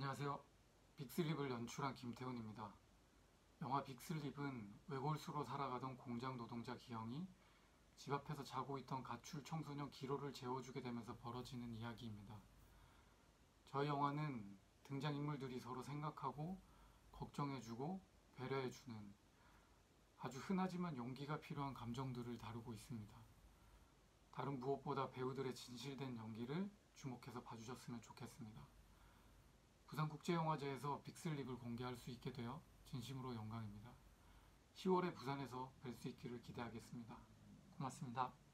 안녕하세요. 빅슬립을 연출한 김태훈입니다. 영화 빅슬립은 외골수로 살아가던 공장 노동자 기영이 집 앞에서 자고 있던 가출 청소년 기로를 재워주게 되면서 벌어지는 이야기입니다. 저희 영화는 등장인물들이 서로 생각하고 걱정해주고 배려해주는 아주 흔하지만 용기가 필요한 감정들을 다루고 있습니다. 다른 무엇보다 배우들의 진실된 연기를 주목해서 봐주셨으면 좋겠습니다. 부산국제영화제에서 빅슬립을 공개할 수 있게 되어 진심으로 영광입니다. 10월에 부산에서 뵐 수 있기를 기대하겠습니다. 고맙습니다.